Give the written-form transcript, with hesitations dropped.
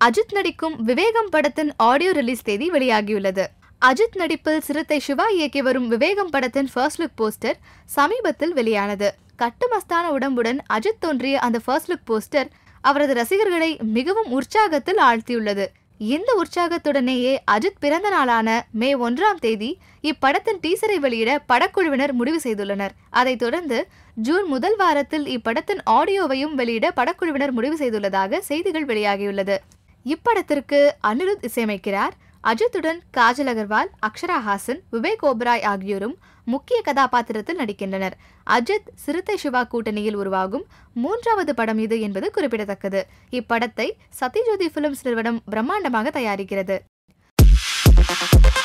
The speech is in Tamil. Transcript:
அஜித் நடிக்கும் விவேகம் படத்தின் ஆடியோ ரிலீஸ் தேதி வெளியாகியுள்ளது. அஜித் நடிப்பில் சிறுத்தை சிவா இயக்கி வரும் விவேகம் படத்தின் ஃபர்ஸ்ட் லுக் போஸ்டர் சமீபத்தில் வெளியானது. கட்டுமஸ்தான உடம்புடன் அஜித் தோன்றிய அந்த ஃபர்ஸ்ட் லுக் போஸ்டர் அவரது ரசிகர்களை மிகவும் உற்சாகத்தில் ஆழ்த்தியுள்ளது. இந்த உற்சாகத்துடனேயே அஜித் பிறந்த நாளான மே 1ஆம் தேதி இப்படத்தின் டீசரை வெளியிட படக்குழுவினர் முடிவு செய்துள்ளனர். அதைத் தொடர்ந்து ஜூன் முதல் வாரத்தில் இப்படத்தின் ஆடியோவையும் வெளியிட படக்குழுவினர் முடிவு செய்துள்ளதாக செய்திகள் வெளியாகியுள்ளது. இப்படத்திற்கு அனிருத் இசையமைக்கிறார். அஜித்துடன் காஜல் அகர்வால், அக்ஷரா ஹாசன், விவேக் ஓபராய் ஆகியோரும் முக்கிய கதாபாத்திரத்தில் நடிக்கின்றனர். அஜித் சிறுத்தை சிவா கூட்டணியில் உருவாகும் 3வது படம் இது என்பது குறிப்பிடத்தக்கது. இப்படத்தை சத்யஜோதி பிலிம்ஸ் நிறுவனம் பிரம்மாண்டமாக தயாரிக்கிறது.